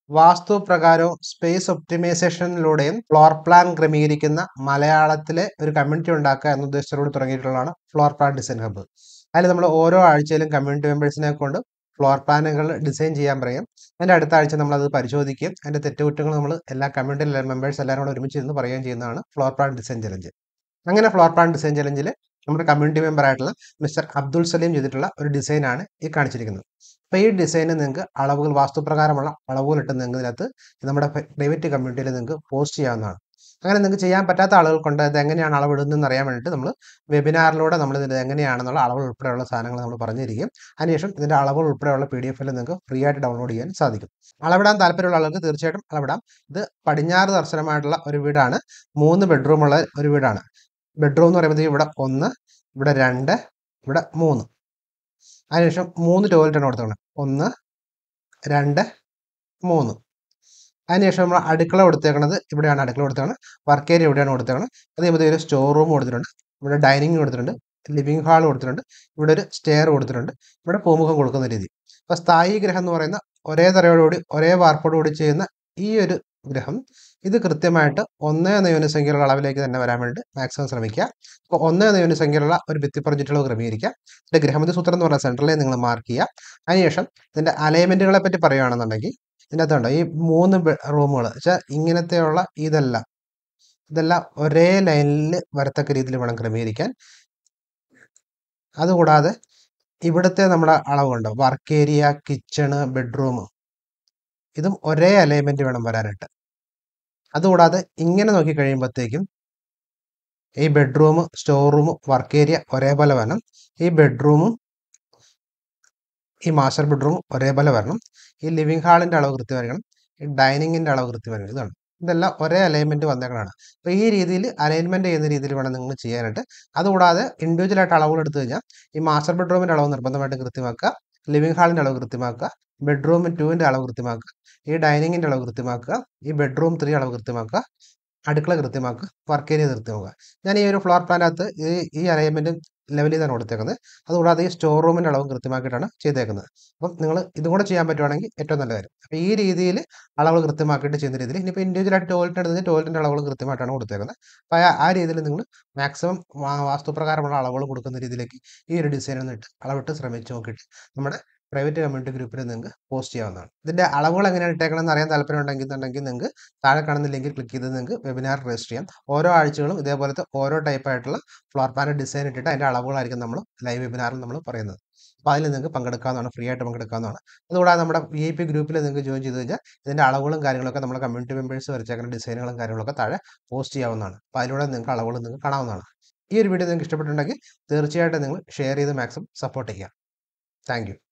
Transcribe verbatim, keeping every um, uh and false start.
വാസ്തു പ്രകാരവും സ്പേസ് ഒപ്റ്റിമൈസേഷനിലൂടെയും floor plan ക്രമീകരിക്കുന്ന മലയാളത്തിലെ ഒരു കമ്മ്യൂണിറ്റി ഉണ്ടാക്കുക എന്ന ഉദ്ദേശത്തോട് തുടങ്ങിയിട്ടുള്ളതാണ് ഫ്ലോർ പ്ലാൻ ഡിസൈൻ ഹബ്ബ്. അതിൽ നമ്മൾ ഓരോ ആഴ്ചയിലും കമ്മ്യൂണിറ്റി മെമ്പേഴ്സിനെ കൊണ്ട് ഫ്ലോർ പ്ലാനുകൾ ഡിസൈൻ ചെയ്യാൻ പറയും. അതിൻ്റെ അടുത്ത ആഴ്ച നമ്മളത് പരിശോധിക്കുകയും അതിൻ്റെ തെറ്റുകുറ്റങ്ങൾ നമ്മൾ എല്ലാ കമ്മ്യൂണിറ്റി മെമ്പേഴ്സ് എല്ലാവരും കൂടെ ഒരുമിച്ച് ഇരുന്ന് പറയുകയും ചെയ്യുന്നതാണ് ഫ്ലോർ പ്ലാൻ ഡിസൈൻ ചലഞ്ച്. അങ്ങനെ ഫ്ലോർ പ്ലാൻ ഡിസൈൻ ചലഞ്ചിൽ നമ്മുടെ കമ്മ്യൂണിറ്റി മെമ്പർ ആയിട്ടുള്ള മിസ്റ്റർ അബ്ദുൾ സലീം ചെയ്തിട്ടുള്ള ഒരു ഡിസൈനാണ് ഈ കാണിച്ചിരിക്കുന്നത്. അപ്പോൾ ഈ ഡിസൈന് നിങ്ങൾക്ക് അളവുകൾ വാസ്തുപ്രകാരമുള്ള അളവുകൾ ഇട്ട് നിങ്ങൾക്ക് ഇതിനകത്ത് നമ്മുടെ പ്രൈവറ്റ് കമ്മ്യൂണിറ്റിയിൽ നിങ്ങൾക്ക് പോസ്റ്റ് ചെയ്യാവുന്നതാണ്. അങ്ങനെ നിങ്ങൾക്ക് ചെയ്യാൻ പറ്റാത്ത ആളുകൾ കൊണ്ട് ഇത് എങ്ങനെയാണ് അളവിടുന്നതെന്ന് അറിയാൻ വേണ്ടിയിട്ട് നമ്മൾ വെബിനാറിലൂടെ നമ്മൾ ഇത് എങ്ങനെയാണെന്നുള്ള അളവുകൾ ഉൾപ്പെടെയുള്ള സാധനങ്ങൾ നമ്മൾ പറഞ്ഞിരിക്കും. അതിനുശേഷം ഇതിൻ്റെ അളവുകൾ ഉൾപ്പെടെയുള്ള പി ഡി എഫിൽ നിങ്ങൾക്ക് ഫ്രീ ആയിട്ട് ഡൗൺലോഡ് ചെയ്യാൻ സാധിക്കും. അളവിടാൻ താല്പര്യമുള്ള ആളുകൾക്ക് തീർച്ചയായിട്ടും അളവിടാം. ഇത് പടിഞ്ഞാറ് ദർശനമായിട്ടുള്ള ഒരു വീടാണ്, മൂന്ന് ബെഡ്റൂമുള്ള ഒരു വീടാണ്. ബെഡ്റൂം എന്ന് പറയുമ്പോൾ ഇവിടെ ഒന്ന്, ഇവിടെ രണ്ട്, ഇവിടെ മൂന്ന്. അതിനുശേഷം മൂന്ന് ടോയ്ലറ്റാണ് കൊടുത്തേക്കുന്നത്, ഒന്ന് രണ്ട് മൂന്ന്. അതിനുശേഷം നമ്മൾ അടുക്കള കൊടുത്തേക്കുന്നത് ഇവിടെയാണ്, അടുക്കള കൊടുത്തേക്കുന്നത്. വർക്ക് ഏരിയ ഇവിടെയാണ് കൊടുത്തേക്കുന്നത്. അതേപോലെ ഒരു സ്റ്റോർ റൂം കൊടുത്തിട്ടുണ്ട്, ഇവിടെ ഡൈനിങ് കൊടുത്തിട്ടുണ്ട്, ലിവിംഗ് ഹാൾ കൊടുത്തിട്ടുണ്ട്, ഇവിടെ ഒരു സ്റ്റെയർ കൊടുത്തിട്ടുണ്ട്, ഇവിടെ പൂമുഖം കൊടുക്കുന്ന രീതി. അപ്പോൾ സ്ഥായി ഗ്രഹം എന്ന് പറയുന്ന ഒരേ തറയോടുകൂടി ഒരേ വാർപ്പോടുകൂടി ചെയ്യുന്ന ഈ ഒരു ഗ്രഹം ഇത് കൃത്യമായിട്ട് ഒന്ന് എന്ന യൂണിസംഖ്യയുള്ള അളവിലേക്ക് തന്നെ വരാൻ വേണ്ടി മാക്സിമം ശ്രമിക്കുക. അപ്പോൾ ഒന്ന് എന്ന യൂണിസംഖ്യയുള്ള ഒരു ഭിത്തി പ്രൊജക്റ്റുകൾ ക്രമീകരിക്കുക. ഇതിൻ്റെ ഗ്രഹമതി സൂത്രം എന്ന് പറഞ്ഞ സെൻട്രലിൽ നിങ്ങൾ മാർക്ക് ചെയ്യുക. അതിനുശേഷം ഇതിൻ്റെ അലൈൻമെൻറ്റുകളെ പറ്റി പറയുകയാണെന്നുണ്ടെങ്കിൽ ഇതിൻ്റെ അകത്തുണ്ട് ഈ മൂന്ന് റൂമുകൾ വെച്ചാൽ ഇങ്ങനത്തെയുള്ള ഇതെല്ലാം ഇതെല്ലാം ഒരേ ലൈനിൽ വരത്തക്ക രീതിയിൽ വേണം ക്രമീകരിക്കാൻ. അതുകൂടാതെ ഇവിടുത്തെ നമ്മുടെ അളവുണ്ട്, വർക്ക് ഏരിയ, കിച്ചണ്, ബെഡ്റൂം, ഇതും ഒരേ അലൈൻമെൻറ്റ് വേണം വരാനായിട്ട്. അതുകൂടാതെ ഇങ്ങനെ നോക്കി കഴിയുമ്പോഴത്തേക്കും ഈ bedroom, store room, work area ഒരേപോലെ വരണം. ഈ ബെഡ്റൂമും ഈ മാസ്റ്റർ ബെഡ്റൂം ഒരേപോലെ വരണം. ഈ ലിവിംഗ് ഹാളിൻ്റെ അളവ് കൃത്യമായിരിക്കണം. ഈ ഡൈനിങ്ങിൻ്റെ അളവ് കൃത്യമായിരിക്കണം. ഇതാണ്, ഇതെല്ലാം ഒരേ അലൈൻമെൻറ്റ് വന്നേക്കണതാണ്. അപ്പോൾ ഈ രീതിയിൽ അലൈൻമെൻറ്റ് ചെയ്യുന്ന രീതിയിൽ വേണം നിങ്ങൾ ചെയ്യാനായിട്ട്. അതുകൂടാതെ ഇൻഡിവിജ്വലായിട്ട് അളവുകൾ എടുത്തു കഴിഞ്ഞാൽ ഈ മാസ്റ്റർ ബെഡ്റൂമിൻ്റെ അളവ് നിർബന്ധമായിട്ട് കൃത്യമാക്കുക, ലിവിംഗ് ഹാളിൻ്റെ അളവ് കൃത്യമാക്കുക, ബെഡ്റൂം ടൂവിൻ്റെ അളവ് കൃത്യമാക്കുക, ഈ ഡൈനിങ്ങിൻ്റെ അളവ് കൃത്യമാക്കുക, ഈ ബെഡ്റൂം ത്രീ അളവ് കൃത്യമാക്കുക, അടുക്കള കൃത്യമാക്കുക, വർക്ക് ഏരിയ കൃത്യമാക്കുക. ഞാൻ ഈ ഒരു ഫ്ലോർ പ്ലാനകത്ത് ഈ ഈ അലൈൻമെൻറ്റ് ലെവലിൽ തന്നെ കൊടുത്തേക്കുന്നത്. അതുകൂടാതെ ഈ സ്റ്റോർ റൂമിൻ്റെ അളവും കൃത്യമാക്കിയിട്ടാണ് ചെയ്തേക്കുന്നത്. അപ്പം നിങ്ങൾ ഇതും കൂടെ ചെയ്യാൻ പറ്റുവാണെങ്കിൽ ഏറ്റവും നല്ല കാര്യം. അപ്പോൾ ഈ രീതിയിൽ അളവുകൾ കൃത്യമാക്കിയിട്ട് ചെയ്യുന്ന രീതിയിൽ ഇനിയിപ്പോൾ ഇൻഡിവിജ്വലായിട്ട് ടോയ്ലറ്റ് എടുത്ത് ടോയ്ലറ്റിൻ്റെ അളവുകൾ കൃത്യമായിട്ടാണ് കൊടുത്തേക്കുന്നത്. അപ്പോൾ ആ ആ രീതിയിൽ നിങ്ങൾ മാക്സിമം വാസ്തുപ്രകാരമുള്ള അളവുകൾ കൊടുക്കുന്ന രീതിയിലേക്ക് ഈ ഒരു ഡിസൈൻ ഒന്നിട്ട് അളവിട്ട് ശ്രമിച്ച് നോക്കിയിട്ട് നമ്മുടെ പ്രൈവറ്റ് കമ്മ്യൂണിറ്റി ഗ്രൂപ്പിൽ നിങ്ങൾക്ക് പോസ്റ്റ് ചെയ്യാവുന്നതാണ്. ഇതിൻ്റെ അളവുകൾ എങ്ങനെയാണ് ഇട്ടേക്കണമെന്ന് അറിയാൻ താല്പര്യം ഉണ്ടെങ്കിൽ എന്നുണ്ടെങ്കിൽ നിങ്ങൾക്ക് താഴെ കാണുന്ന ലിങ്കിൽ ക്ലിക്ക് ചെയ്ത് നിങ്ങൾക്ക് വെബിനാർ രജിസ്റ്റർ ചെയ്യാം. ഓരോ ആഴ്ചകളും ഇതേപോലത്തെ ഓരോ ടൈപ്പായിട്ടുള്ള ഫ്ലോർ പ്ലാൻ ഡിസൈൻ ഇട്ടിട്ട് അതിൻ്റെ അളവുകളായിരിക്കും നമ്മൾ ലൈവ് വെബിനാറിൽ നമ്മൾ പറയുന്നത്. അപ്പോൾ അതിൽ നിങ്ങൾക്ക് പങ്കെടുക്കാവുന്നതാണ്, ഫ്രീ ആയിട്ട് പങ്കെടുക്കാവുന്നതാണ്. അതുകൂടാതെ നമ്മുടെ വി ഐ പി ഗ്രൂപ്പിൽ നിങ്ങൾക്ക് ജോയിൻ ചെയ്ത് കഴിഞ്ഞാൽ ഇതിൻ്റെ അളവുകളും കാര്യങ്ങളൊക്കെ നമ്മുടെ കമ്മ്യൂണിറ്റി മെമ്പേഴ്സ് വരച്ചേക്കുന്ന ഡിസൈനുകളും കാര്യങ്ങളൊക്കെ താഴെ പോസ്റ്റ് ചെയ്യാവുന്നതാണ്. അപ്പോൾ അതിലൂടെ നിങ്ങൾക്ക് അളവുകൾ നിങ്ങൾക്ക് കാണാവുന്നതാണ്. ഈ ഒരു വീഡിയോ നിങ്ങൾക്ക് ഇഷ്ടപ്പെട്ടിട്ടുണ്ടെങ്കിൽ തീർച്ചയായിട്ടും നിങ്ങൾ ഷെയർ ചെയ്ത് മാക്സിമം സപ്പോർട്ട് ചെയ്യുക. Thank U.